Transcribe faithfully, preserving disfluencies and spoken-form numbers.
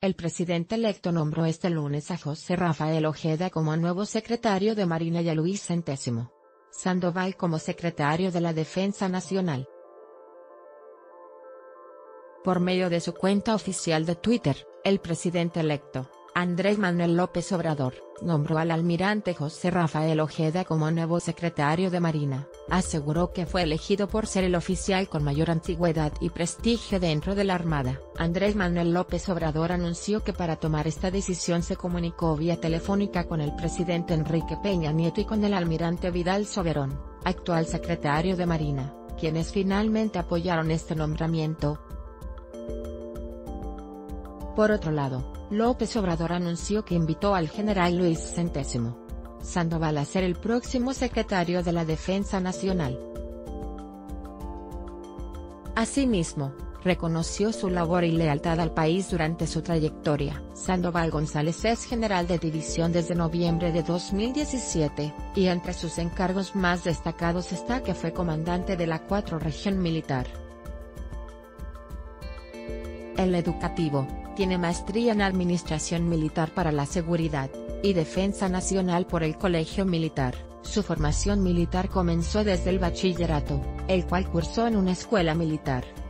El presidente electo nombró este lunes a José Rafael Ojeda como nuevo secretario de Marina y a Luis Centésimo Sandoval como secretario de la Defensa Nacional. Por medio de su cuenta oficial de Twitter, el presidente electo, Andrés Manuel López Obrador, nombró al almirante José Rafael Ojeda como nuevo secretario de Marina. Aseguró que fue elegido por ser el oficial con mayor antigüedad y prestigio dentro de la Armada. Andrés Manuel López Obrador anunció que para tomar esta decisión se comunicó vía telefónica con el presidente Enrique Peña Nieto y con el almirante Vidal Soberón, actual secretario de Marina, quienes finalmente apoyaron este nombramiento. Por otro lado, López Obrador anunció que invitó al general Luis Centésimo Sandoval a ser el próximo secretario de la Defensa Nacional. Asimismo, reconoció su labor y lealtad al país durante su trayectoria. Sandoval González es general de división desde noviembre de dos mil diecisiete, y entre sus encargos más destacados está que fue comandante de la cuatro Región Militar. El educativo, tiene maestría en Administración Militar para la Seguridad y Defensa Nacional por el Colegio Militar. Su formación militar comenzó desde el bachillerato, el cual cursó en una escuela militar.